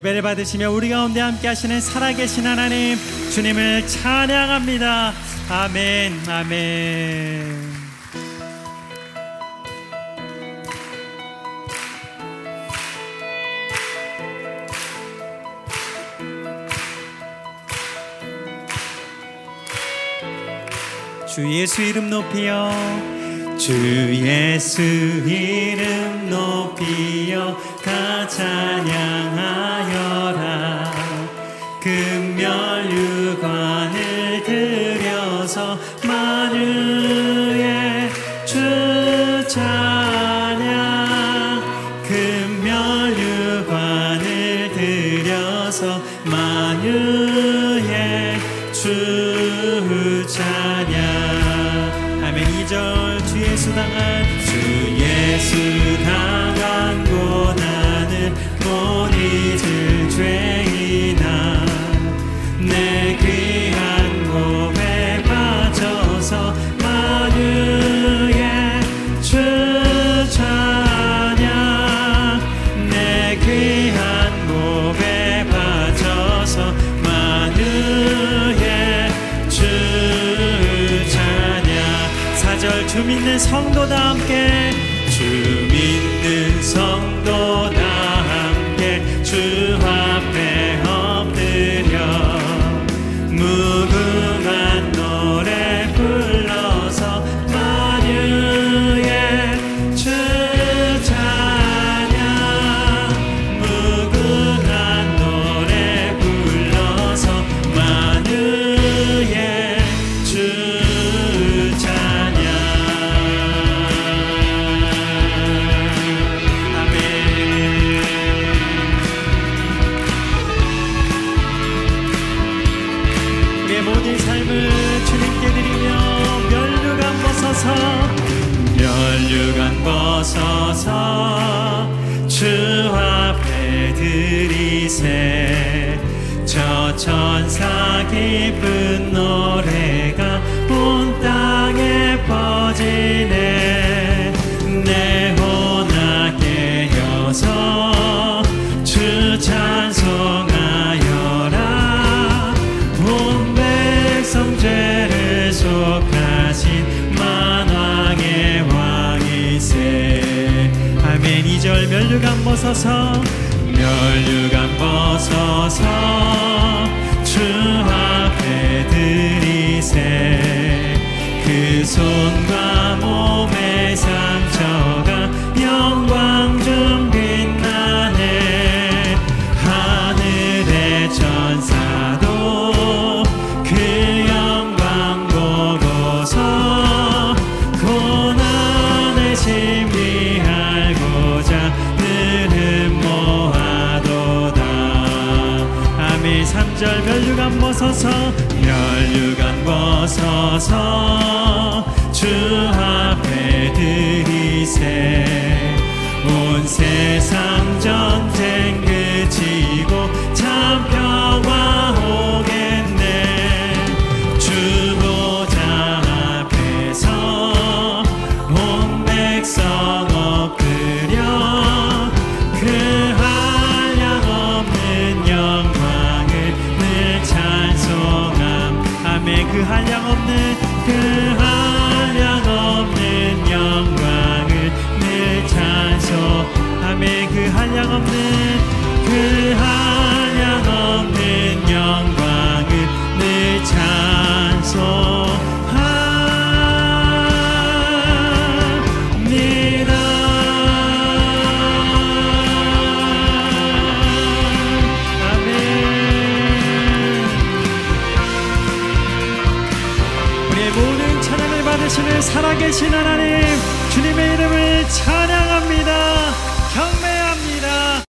특별히 받으시며 우리 가운데 함께 하시는 살아계신 하나님 주님을 찬양합니다. 아멘. 아멘. 주 예수 이름 높이여, 주 예수 이름 높이여 다 찬양하여라. 금멸유관을 들여서 만유의 주 찬양. 금멸유관을 들여서 만유의 주 찬양. 아멘. 2절 주 예수 당한, 주 예수 당한 고난을 못 잊을 죄이나 내 귀한 몸에 바쳐서 만유의 주 찬양. 내 귀한 몸에 바쳐서 만유의 주 찬양. 4절 주 믿는 성도 다 함께, 주 믿는 성도 다 함께 주 앞에 엎드려 무궁한 노래 불러서 만유의 주 찬양. 무궁한 노래 불러서 만유의 주 면류관 벗어서 주 앞에 드리세. 저 천사 기쁜 노래가 온 땅에 퍼지네. 내 혼아 깨어서 주 찬송하여라. 온 백성 죄를 속하신 만왕의 왕이세. 아멘. 2절 면류관 벗어서, 면류관 벗어서 주 앞에 드리세. 그 손과 몸의 상처가 영광 중 빛나네. 하늘의 천사도 그 영광 보고서 고난을 신비하고자 들은 모아도다. 아멘. 3절 면류관 벗어서, 면류관 벗어서 주 앞에 드리세. 온 세상 전쟁 그치고 참 평화 오겠네. 주 보좌 앞에서 온 백성 엎드려 그 한량없는 영광을 늘 찬송함. 아멘. 그 한량없는 영광을 늘 찬송. 아멘. 그 한량없는 영광을 늘 찬송합니다. 아멘. 우리의 모든 찬양을 받으시는 살아계신 하나님 주님의 이름을 찬양합니다. 경배